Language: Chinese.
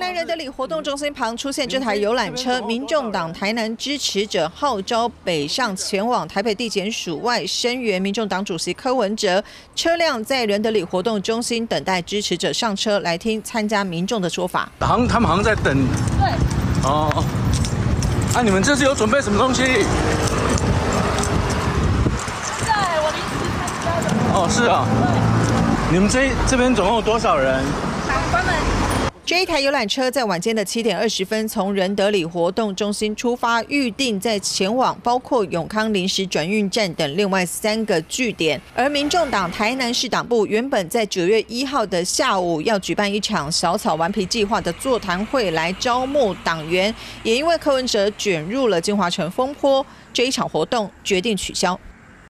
在仁德里活动中心旁出现这台游览车，民众党台南支持者号召北上前往台北地检署外声援民众党主席柯文哲。车辆在仁德里活动中心等待支持者上车，来听参加民众的说法。 他们好像在等。对。哦。你们这次有准备什么东西？现在我临时参加的。 哦，是啊。对。你们这边总共有多少人？ 长官们。 这一台游览车在晚间的7点20分从仁德里活动中心出发，预定在前往包括永康临时转运站等另外3个据点。而民众党台南市党部原本在9月1号的下午要举办一场小草顽皮计划的座谈会来招募党员，也因为柯文哲卷入了金华城风波，这一场活动决定取消。